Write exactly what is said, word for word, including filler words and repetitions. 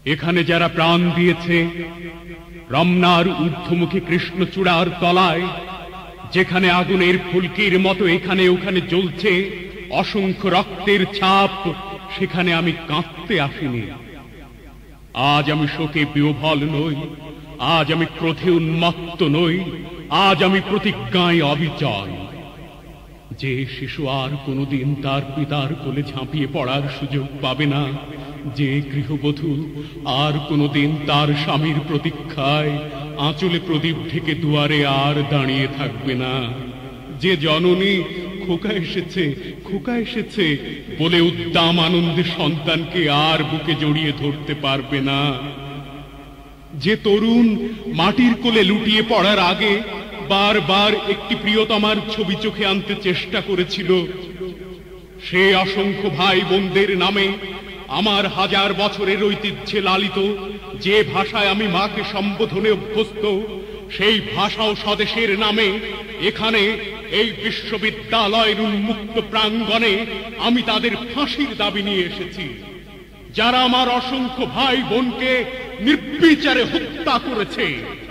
এখানে যারা প্রাণ দিয়েছে রমনার ঊর্ধ্বমুখী কৃষ্ণচূড়ার তলায়, যেখানে আগুনের ফুলকির মতো এখানে ওখানে জ্বলছে অসংখ্য রক্তের ছাপ, সেখানে আমি কাঁদতে আসিনি। আজ আমি শোকে বিহ্বল নই, আজ আমি ক্রোধে উন্মত্ত নই, আজ আমি প্রতিজ্ঞায় অবিচল। যে শিশু আর কোনোদিন তার পিতার কোলে ঝাঁপিয়ে পড়ার সুযোগ পাবে না, যে গৃহবধূ আর কোনোদিন তার স্বামীর প্রতীক্ষায় আঁচলে প্রদীপ ঢেকে দুয়ারে আর দাঁড়িয়ে থাকবে না, যে জননী খোকা এসেছে খোকা এসেছে বলে উদ্দাম আনন্দে সন্তানকে আর বুকে জড়িয়ে ধরতে পারবে না, যে তরুণ মাটির কোলে লুটিয়ে পড়ার আগে বারবার একটি প্রিয়তমার ছবি চোখে আনতে চেষ্টা করেছিল, সে অসংখ্য ভাই বোনদের নামে আমার হাজার বছরের ঐতিহ্যে লালিত যে ভাষায় আমি মাকে সম্বোধনে অভ্যস্ত, সেই ভাষা ও স্বদেশের নামে এখানে এই বিশ্ববিদ্যালয়ের উন্মুক্ত প্রাঙ্গণে আমি তাদের ফাঁসির দাবি নিয়ে এসেছি, যারা আমার অসংখ্য ভাই বোনকে নির্বিচারে হত্যা করেছে।